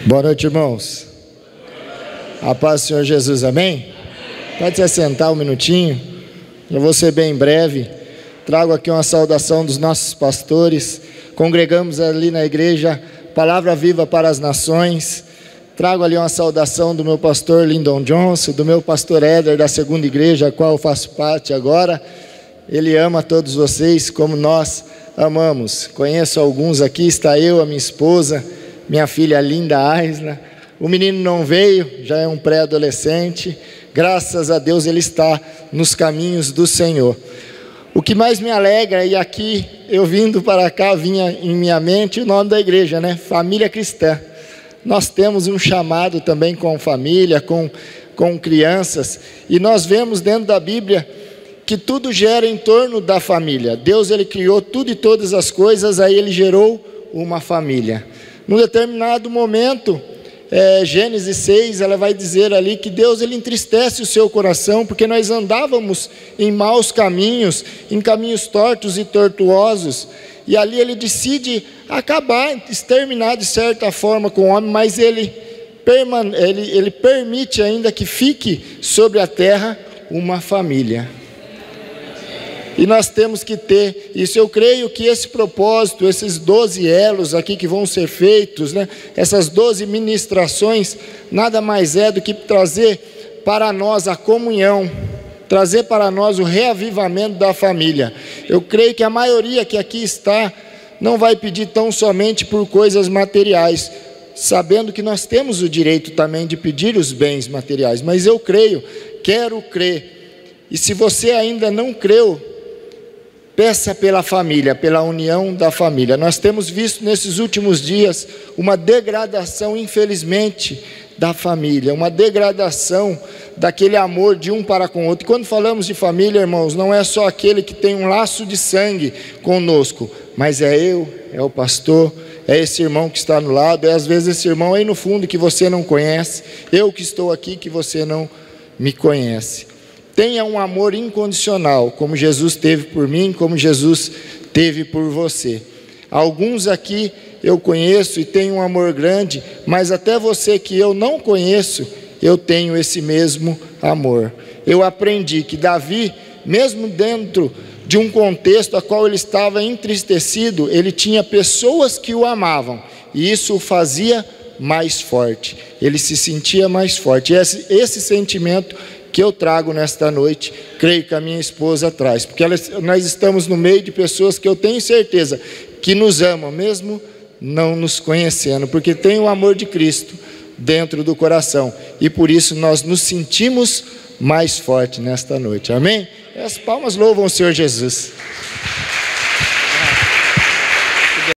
Boa noite, irmãos. A paz do Senhor Jesus, amém? Pode se assentar um minutinho. Eu vou ser bem breve. Trago aqui uma saudação dos nossos pastores. Congregamos ali na igreja Palavra Viva para as Nações. Trago ali uma saudação do meu pastor Lyndon Johnson, do meu pastor Éder da segunda igreja, a qual eu faço parte agora. Ele ama todos vocês como nós amamos. Conheço alguns aqui, está eu, a minha esposa, minha filha linda Aisla. O menino não veio, já é um pré-adolescente. Graças a Deus ele está nos caminhos do Senhor. O que mais me alegra, e aqui eu vindo para cá, vinha em minha mente o nome da igreja, né? Família Cristã. Nós temos um chamado também com família, com crianças, e nós vemos dentro da Bíblia que tudo gera em torno da família. Deus, ele criou tudo e todas as coisas, aí ele gerou uma família. Num determinado momento, Gênesis 6, ela vai dizer ali que Deus, ele entristece o seu coração, porque nós andávamos em maus caminhos, em caminhos tortos e tortuosos, e ali ele decide acabar, exterminar de certa forma com o homem, mas ele permite ainda que fique sobre a terra uma família. E nós temos que ter isso. Eu creio que esse propósito, esses 12 elos aqui que vão ser feitos, né? Essas 12 ministrações, nada mais é do que trazer para nós a comunhão, trazer para nós o reavivamento da família. Eu creio que a maioria que aqui está não vai pedir tão somente por coisas materiais, sabendo que nós temos o direito também de pedir os bens materiais, mas eu creio, quero crer, e se você ainda não creu, peça pela família, pela união da família. Nós temos visto nesses últimos dias uma degradação, infelizmente, da família, uma degradação daquele amor de um para com o outro. E quando falamos de família, irmãos, não é só aquele que tem um laço de sangue conosco, mas é eu, é o pastor, é esse irmão que está no lado, é às vezes esse irmão aí no fundo que você não conhece, eu que estou aqui que você não me conhece. Tenha um amor incondicional, como Jesus teve por mim, como Jesus teve por você. Alguns aqui eu conheço e tenho um amor grande, mas até você que eu não conheço, eu tenho esse mesmo amor. Eu aprendi que Davi, mesmo dentro de um contexto a qual ele estava entristecido, ele tinha pessoas que o amavam, e isso o fazia mais forte, ele se sentia mais forte. E esse sentimento que eu trago nesta noite, creio que a minha esposa traz, porque nós estamos no meio de pessoas que eu tenho certeza que nos amam, mesmo não nos conhecendo, porque tem o amor de Cristo dentro do coração, e por isso nós nos sentimos mais fortes nesta noite, amém? As palmas louvam o Senhor Jesus.